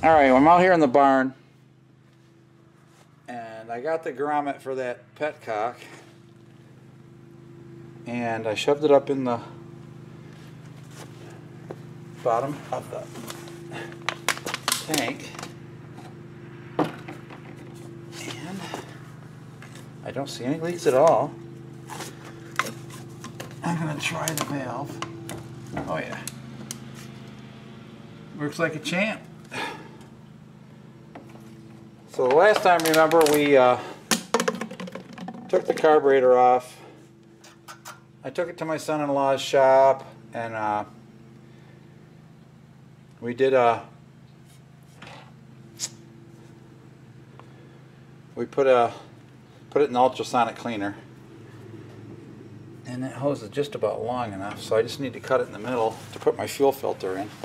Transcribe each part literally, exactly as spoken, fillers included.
Alright, I'm out here in the barn, and I got the grommet for that petcock, and I shoved it up in the bottom of the tank, and I don't see any leaks at all. I'm going to try the valve. Oh yeah. Works like a champ. So the last time, remember, we uh, took the carburetor off. I took it to my son-in-law's shop, and uh, we did a we put a put it in the ultrasonic cleaner, and that hose is just about long enough, so I just need to cut it in the middle to put my fuel filter in.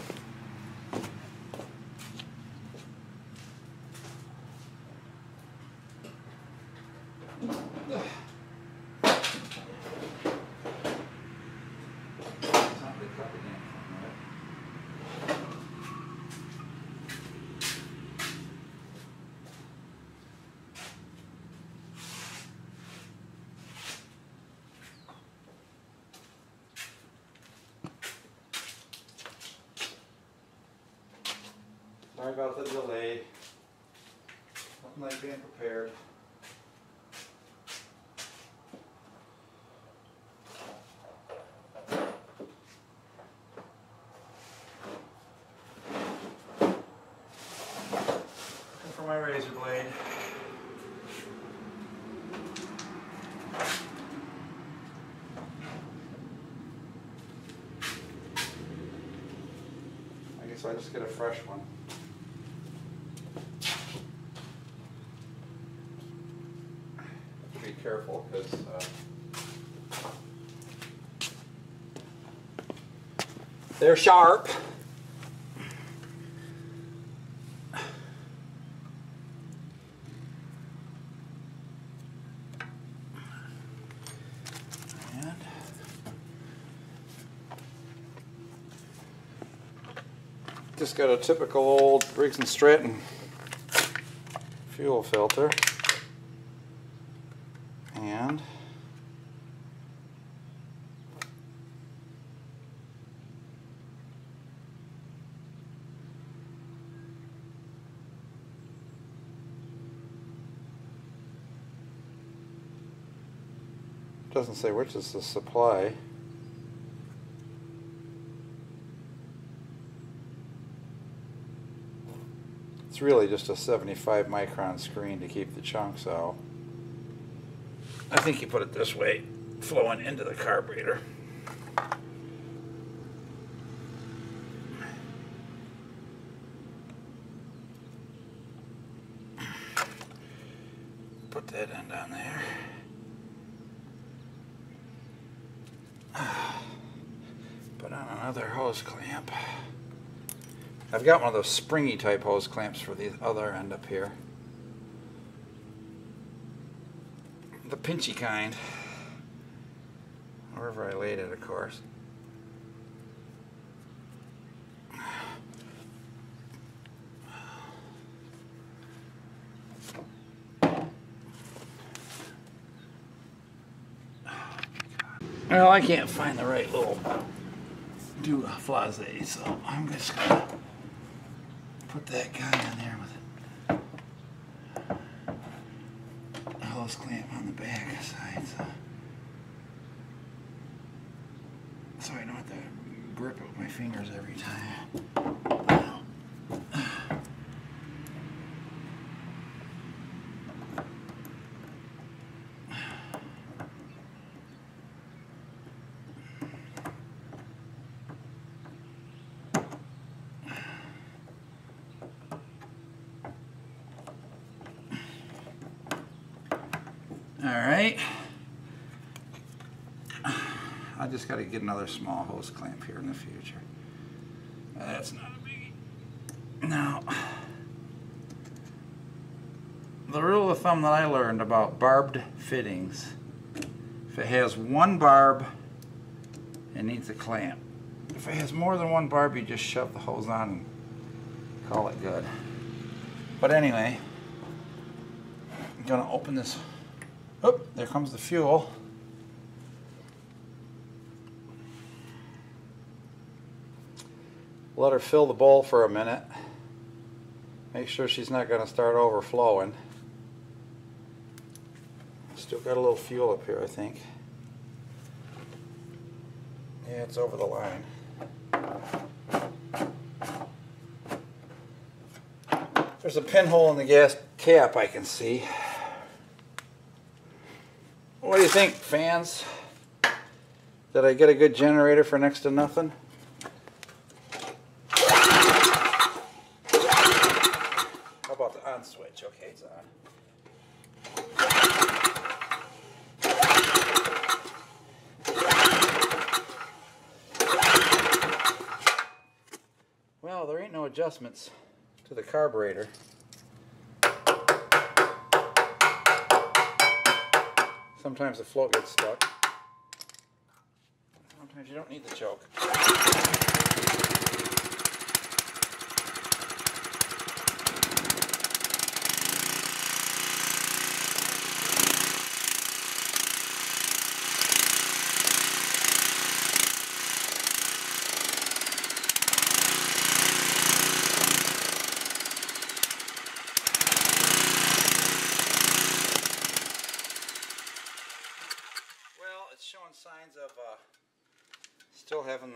Sorry about the delay. Nothing like being prepared. Looking for my razor blade. I guess I just get a fresh one. Be careful, because uh, they're sharp. And just got a typical old Briggs and Stratton fuel filter. And doesn't say which is the supply. It's really just a seventy-five micron screen to keep the chunks out. I think you put it this way, flowing into the carburetor. Put that end on there. Put on another hose clamp. I've got one of those springy type hose clamps for the other end up here. The pinchy kind, wherever I laid it, of course. Well, I can't find the right little do flase, so I'm just gonna put that guy in there with a hose clamp on the back side, so, so I don't have to grip it with my fingers every time. Alright, I just got to get another small hose clamp here in the future. That's not a biggie. Now, the rule of thumb that I learned about barbed fittings, if it has one barb, it needs a clamp. If it has more than one barb, you just shove the hose on and call it good. But anyway, I'm going to open this. Oh, there comes the fuel. Let her fill the bowl for a minute. Make sure she's not going to start overflowing. Still got a little fuel up here, I think. Yeah, it's over the line. There's a pinhole in the gas cap I can see. What do you think, fans? Did I get a good generator for next to nothing? How about the on switch? Okay, it's on. Well, there ain't no adjustments to the carburetor. Sometimes the float gets stuck. Sometimes you don't need the choke. Showing signs of uh, still having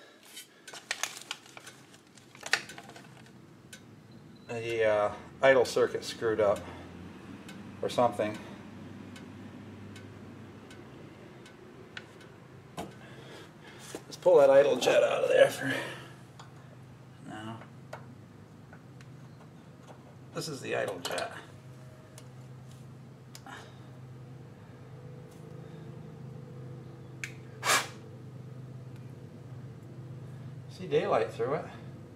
the the uh, idle circuit screwed up or something. Let's pull that idle jet out of there for now. This is the idle jet. See daylight through it.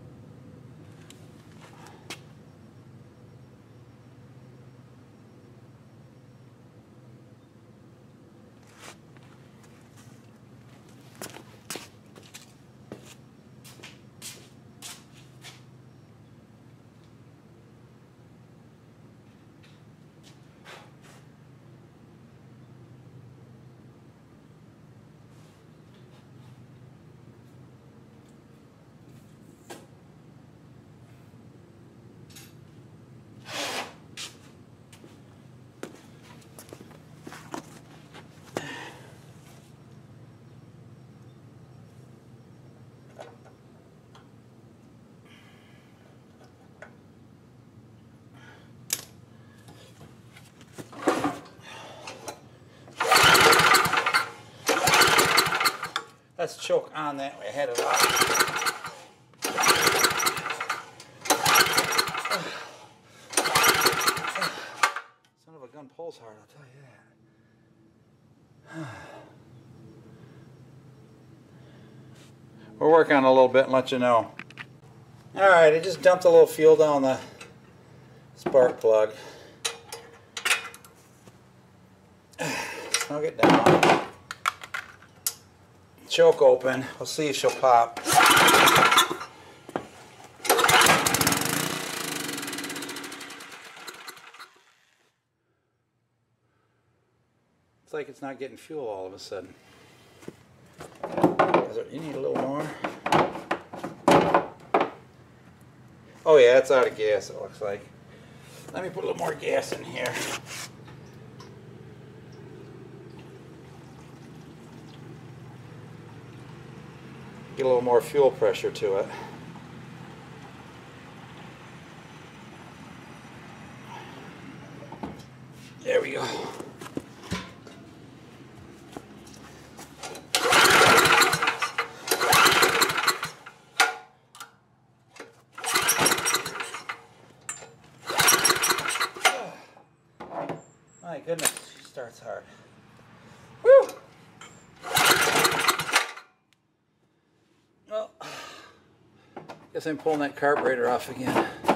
Let's choke on that way, head it up. Son of a gun pulls hard, I'll tell you that. We'll work on it a little bit and let you know. Alright, I just dumped a little fuel down the spark plug. Snug it down. Choke open. We'll see if she'll pop. It's like it's not getting fuel all of a sudden. Is there, you need a little more? Oh yeah, it's out of gas, it looks like. Let me put a little more gas in here. Get a little more fuel pressure to it. There we go. My goodness, she starts hard. Woo! Well, guess I'm pulling that carburetor off again.